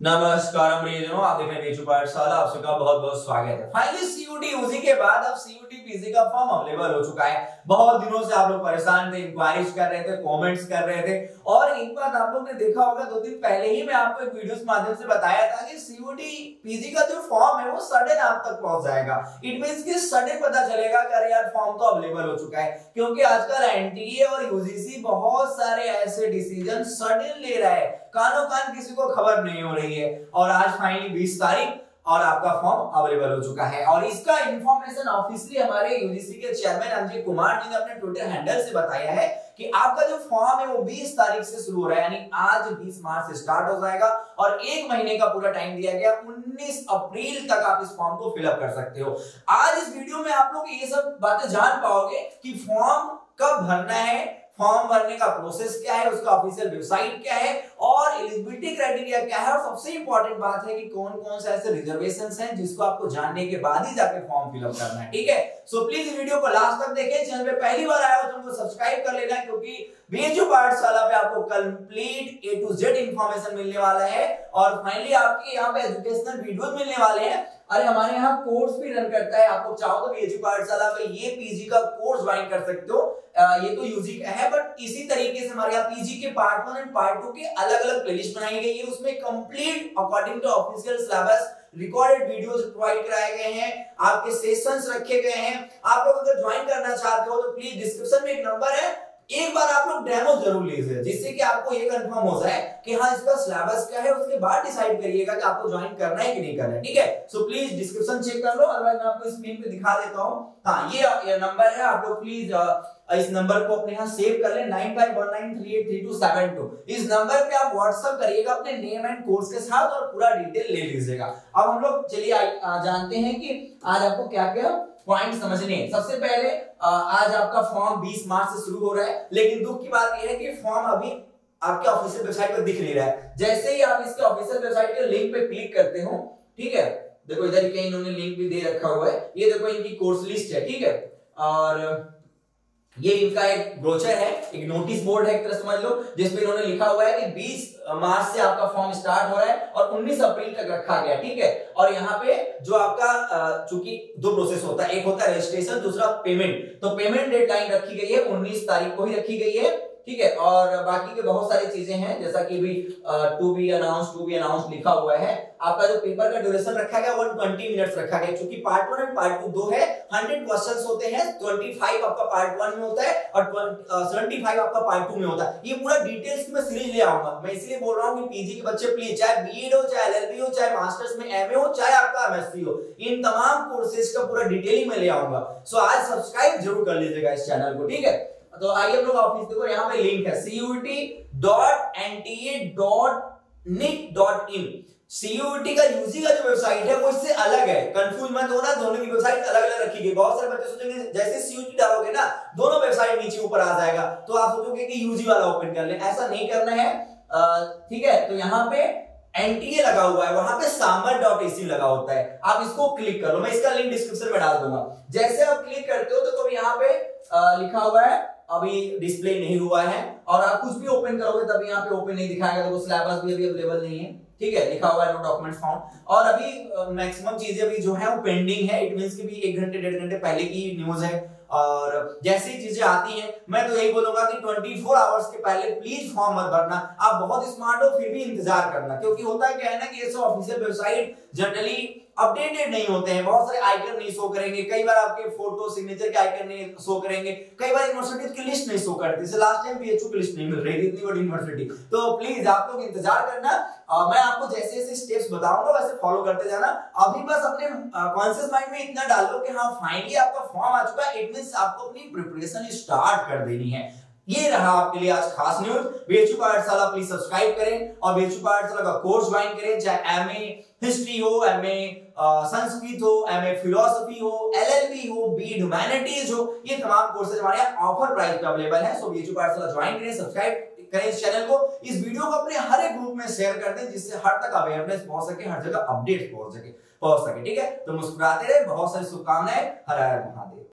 नमस्कार प्रियजनों, आप देख रहे हैं बेचू पाठशाला। आप सबका बहुत बहुत स्वागत है। फाइनली सीयूटी यूजी के बाद अब सीयूटी पीजी का फॉर्म अवेलेबल हो चुका है। बहुत दिनों से आप लोग परेशान थे, इंक्वायरीज कर रहे थे, कमेंट्स कर रहे थे और एक बात आप लोग ने देखा होगा, 2 दिन पहले ही मैं आपको एक वीडियो के माध्यम से बताया था कि सीयूटी पीजी का जो फॉर्म है वो सडन आप तक पहुंच जाएगा। इट मींस कि सडन पता चलेगा कि अरे यार फॉर्म तो अवेलेबल हो चुका है, क्योंकि आजकल एनटीए और यूजीसी बहुत सारे ऐसे डिसीजन सडन ले रहा है, कानो कान किसी को खबर नहीं हो रही है। और आज फाइनली 20 तारीख और आपका फॉर्म अवेलेबल हो चुका है। और इसका इंफॉर्मेशन ऑफिशियली हमारे यूजीसी के चेयरमैन अंजित कुमार जी ने अपने ट्विटर हैंडल से बताया है कि आपका जो फॉर्म है वो 20 तारीख से शुरू हो रहा है, यानी आज 20 मार्च से स्टार्ट हो जाएगा और 1 महीने का पूरा टाइम दिया गया। 19 अप्रैल तक आप इस फॉर्म को फिलअप कर सकते हो। आज इस वीडियो में आप लोग ये सब बातें जान पाओगे कि फॉर्म कब भरना है, फॉर्म भरने का प्रोसेस क्या है, उसका ऑफिशियल वेबसाइट क्या है और एलिजिबिलिटी क्राइटेरिया क्या है, और सबसे इंपॉर्टेंट बात है कि कौन-कौन से ऐसे रिजर्वेशंस हैं जिसको आपको जानने के बाद ही जाके फॉर्म फिलअप करना है। ठीक है, सो प्लीज इस वीडियो को लास्ट तक देखें। चैनल पे पहली बार आए हो तो उनको सब्सक्राइब कर लेना, क्योंकि बीएचयू पाठशाला पे आपको complete A to Z information मिलने वाला है और फाइनली आपके यहाँ पे एजुकेशनल वीडियोस मिलने वाले हैं। अरे हमारे यहाँ कोर्स भी रन करता है, आपको चाहो तो बीएचयू पाठशाला पे ये पीजी का कोर्स ज्वाइन कर सकते हो। ये तो यूजी का है, बट इसी तरीके से हमारे यहाँ पीजी के पार्ट 1 एंड पार्ट 2 के अलग-अलग प्लेलिस्ट बनाई गई है। उसमें complete according to official syllabus recorded videos provide कराए गए हैं, आपके सेशंस रखे गए हैं। आप लोग अगर ज्वाइन करना चाहते हो तो प्लीज डिस्क्रिप्शन में एक नंबर है, एक बार आप लोग डेमो जरूर लीजिए, जिससे कि आपको ये कंफर्म हो जाए कि हाँ इसका सिलेबस क्या है। उसके बाद डिसाइड करिएगा कि आपको ज्वाइन करना है कि नहीं करना है। ठीक है, सो प्लीज डिस्क्रिप्शन चेक कर लो, अदरवाइज मैं आपको स्क्रीन पे दिखा देता हूं। हाँ, ये नंबर है, आप लोग प्लीज इस नंबर को अपने यहाँ सेव कर लें, 9519383272। इस नंबर पे आप व्हाट्सएप करिएगा अपने नेम एंड कोर्स के साथ और पूरा डिटेल ले लीजिएगा। अब हम लोग चलिए जानते हैं कि आज आपको क्या क्या पॉइंट समझने हैं। सबसे पहले आज आपका फॉर्म 20 मार्च से शुरू हो रहा है, लेकिन दुख की बात यह है कि फॉर्म अभी आपके ऑफिशियल वेबसाइट पर दिख नहीं रहा है। जैसे ही आप इसके ऑफिशियल वेबसाइट के लिंक पे क्लिक करते हो, ठीक है, देखो इधर कहीं इन्होंने लिंक भी दे रखा हुआ है, ये देखो इनकी कोर्स लिस्ट है। ठीक है, और ये इनका एक ब्रोचर है, एक नोटिस बोर्ड है एक तरह समझ लो, जिसमें इन्होंने लिखा हुआ है कि 20 मार्च से आपका फॉर्म स्टार्ट हो रहा है और 19 अप्रैल तक रखा गया। ठीक है, और यहाँ पे जो आपका चूंकि 2 प्रोसेस होता है, एक होता है रजिस्ट्रेशन, दूसरा पेमेंट। तो पेमेंट डेडलाइन रखी गई है 19 तारीख को ही रखी गई है। ठीक है, और बाकी के बहुत सारी चीजें हैं, जैसा कि भी टू बी अनाउंस लिखा हुआ है। आपका जो पेपर का ड्यूरेशन रखा गया 120 मिनट्स रखा गया, क्योंकि पार्ट 1 और पार्ट 2 दो है। 100 क्वेश्चंस होते हैं, 25 आपका पार्ट 1 में होता है और 75 आपका पार्ट 2 में होता है। ये पूरा डिटेल्स में सीरीज ले आऊंगा। मैं इसलिए बोल रहा हूं कि पीजी के बच्चे प्लीज, चाहे बीएड हो, चाहे एलएलबी हो, चाहे मास्टर्स में एमए हो, चाहे आपका एमएससी हो, इन तमाम कोर्सेज का पूरा डिटेलिंग में ले आऊंगा। सो आज सब्सक्राइब जरूर कर लीजिएगा इस चैनल को। ठीक है, तो आइए हम लोग ऑफिस देखो, यहाँ पे लिंक है cut.nta.nic.in। सीयूटी का यूजी का जो वेबसाइट है वो इससे अलग है, कंफ्यूज मत होना, दोनों की वेबसाइट अलग अलग रखी गई। बहुत सारे बच्चे सोचेंगे जैसे सीयूटी डालोगे ना दोनों वेबसाइट नीचे ऊपर आ जाएगा, तो आप सोचोगे कि यूजी वाला ओपन कर ले, ऐसा नहीं करना है। ठीक है, तो यहाँ पे एनटीए लगा हुआ है, वहां पे samar.ac लगा होता है, आप इसको क्लिक कर लो। मैं इसका लिंक डिस्क्रिप्शन में डाल दूंगा। जैसे आप क्लिक करते हो तो कभी यहाँ पे लिखा हुआ है अभी डिस्प्ले नहीं हुआ है, और आप कुछ भी ओपन करोगे तभी यहाँ पे ओपन नहीं दिखाएगा, तो सिलेबस भी अभी अवेलेबल नहीं है। ठीक है, लिखा हुआ है नो डॉक्यूमेंट्स फाउंड, और अभी मैक्सिमम चीजें भी जो है वो पेंडिंग है। इट मींस कि भी 1 घंटे 1.5 घंटे पहले की न्यूज है, और जैसी चीजें आती हैं मैं तो यही बोलूंगा कि 24 आवर्स के पहले प्लीज फॉर्म मत भरना। आप बहुत स्मार्ट हो फिर भी इंतजार करना, क्योंकि होता है क्या है ना कि ये सब ऑफिशियल वेबसाइट जनरली अपडेटेड नहीं होते हैं। बहुत सारे आइकन नहीं शो करेंगे, कई बार आपके फोटो सिग्नेचर के आइकन नहीं शो करेंगे, कई बार यूनिवर्सिटी की लिस्ट नहीं शो करती। जैसे लास्ट टाइम बीएचयू की लिस्ट नहीं मिल रही थी, इतनी बड़ी यूनिवर्सिटी। तो प्लीज आप लोग इंतजार करना, मैं आपको जैसे जैसे स्टेप्स बताऊंगा वैसे फॉलो करते जाना। अभी बस अपने कॉन्शियस माइंड में इतना डाल लो कि हाँ फाइनली आपका फॉर्म आ चुका है, इट मींस आपको अपनी प्रिपरेशन स्टार्ट कर देनी है। ये रहा आपके लिए आज खास news. BHU Pathshala please subscribe करें और बीएचयू पाठशाला का कोर्स ज्वाइन करें, चाहे एमए हिस्ट्री हो, एमए संस्कृत हो, एमए फिलॉसफी हो, एलएलबी हो, बीएड ह्यूमैनिटीज हो, ये तमाम कोर्सेज हमारे यहाँ ऑफर प्राइस पे अवेलेबल है। सो बीएचयू पाठशाला ज्वाइन करें, सब्सक्राइब करें इस चैनल को, इस वीडियो को अपने हर एक ग्रुप में शेयर कर दें, जिससे हर तक अवेयरनेस पहुंच सके, हर जगह अपडेट पहुंच सके। ठीक है, तो मुस्कुराते रहे, बहुत सारी शुभकामनाएं। हर हर महादेव।